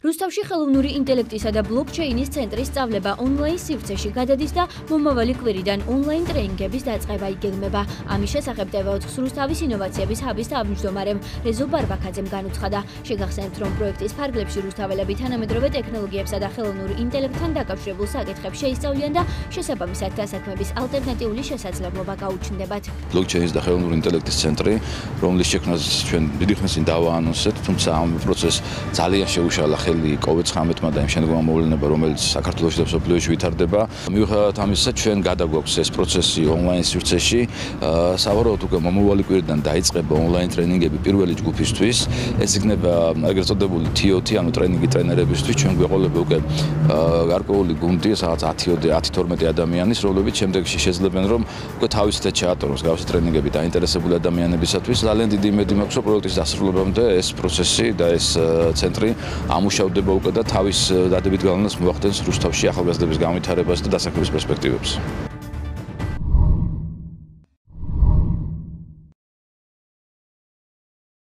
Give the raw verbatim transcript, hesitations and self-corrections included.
რუსთავში ხელოვნური ინტელექტისა და ბლოკჩეინის ცენტრის სწავლება ონლაინ სივრცეში გადადის და მომავალი კვირიდან ონლაინ ტრეინინგების დაწყება იგეგმება. ამის შესახებ ტევ ოთხის რუსთავის ინოვაციების ჰაბის თავმჯდომარემ რეზო ბარბაქაძემ განუცხადა. შეგახსენებთ, რომ პროექტის ფარგლებში რუსთაველები თანამედროვე ტექნოლოგიებსა და ხელოვნურ ინტელექტთან დაკავშირებულ საკითხებს შეისწავლიან და შესაბამისად დასაქმების ალტერნატიული შესაძლებლობა გაუჩნდებათ. ბლოკჩეინის და ხელოვნური ინტელექტის ცენტრი, რომლის შექმნას ჩვენ დიდი ხნის წინ დავაანონსეთ, თუმცა ამ პროცესს ძალიან შეუშალა ხელი კოვიდ ცხრამეტმა და იმ შემდგომ მოვლენებმა, რომელიც საქართველოში და მსოფლიოში ვითარდება. მიუხედავად ამისა, ჩვენ გადაგვაქვს ეს პროცესი ონლაინ სივრცეში. სავარაუდოდ უკვე მომავალი კვირიდან დაიწყება ონლაინ ტრენინგები პირველი ჯგუფისთვის. ეს იქნება ეგრეთ წოდებული T O T, ანუ ტრენინგი ტრენერებისთვის. ჩვენ გვეყოლება უკვე გარკვეული გუნდი, სადაც ათი თორმეტი ადამიანის, რომლებიც შემდეგში შეძლებენ, რომ უკვე თავისით ჩაატაროს გავსი ტრენინგები დაინტერესებული ადამიანებისათვის. ძალიან დიდი იმედი მაქვს, რომ პროექტის დასრულებამდე ეს პროცესი და ეს ცენტრი ამუშავდება უკვე და თავის დადებით გავლენას მოახდენს რუსთავში ახალგაზრდების განვითარებას და დასაქმების პერსპექტივებს.